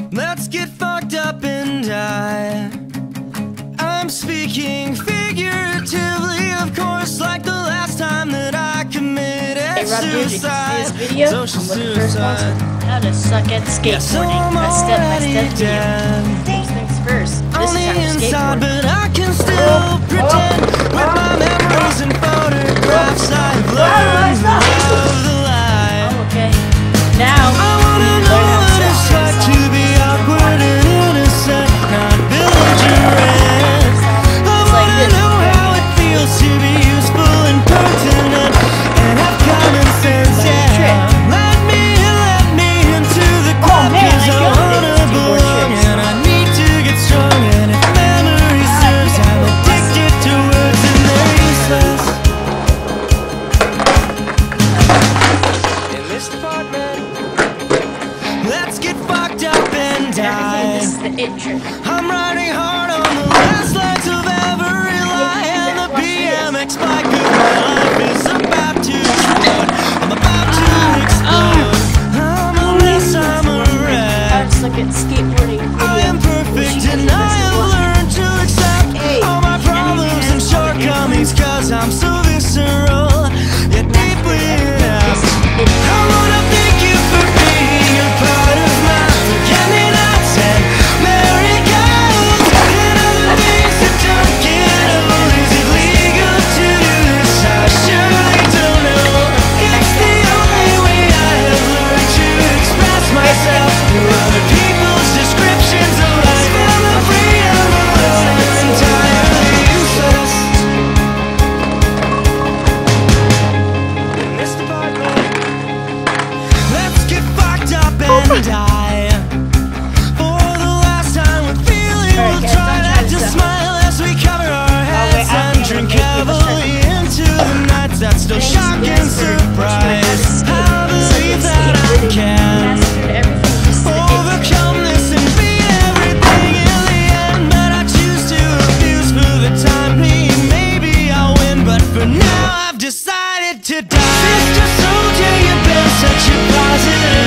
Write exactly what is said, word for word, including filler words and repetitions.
Let's get fucked up and die. I'm speaking figuratively, of course, like the last time that I committed Hey, Rob, dude, did you see this suicide. video? Social I'm looking for a sponsor. suicide. How to suck at Yes, I'm skateboarding. A step-by-step already video. dead. First things first. This On is the how to inside, skateboard. but I can still pretend with my memories and photographs I've learned to love the life. Oh, okay. Now, I wanna you know learn how what to it's suck. like to be awkward and innocent, not belligerent. I wanna know how it feels to be useful and pertinent and have common sense. Yeah, let me, let me into the club, man, 'cause I I killed it. wanna Keyboard belong tricks. and I need to get strong. And if memory serves, I'm addicted to words and they're useless. In this department, let's get fucked up and die. This is the it trick. I'm riding hard on the last legs of every lie, and the B M X bike of my life is about to explode. I'm about to explode. I'm a mess, I'm a How wreck. to suck at skateboarding video. I am perfect and I have learned to accept Hey, all my problems and shortcomings, 'cause I'm so visceral, yet deep within. I wanna thank you for being a part of my forget-me-nots and miracles and other things that don't get old. Is it legal to do this? I surely don't know. It's the only way I have learned to express myself through other people's descriptions of life, and the freedom alone is entirely useless. In this department, let's get fucked up and die. For the last time we're feeling, Alright, we'll guys, try don't try not to to suck. smile as we cover our heads wait, I'm and gonna drink make you a heavily into the nights that still Thanks, shock yes, and sir. surprise. Suck I at believe that I skateboarding. can Mastered everything. This is the it trick. overcome this and be everything in the end, but I choose to refuse for the time being. Maybe I'll win, but for now I've decided to die. Sister Soldier, you've been such a positive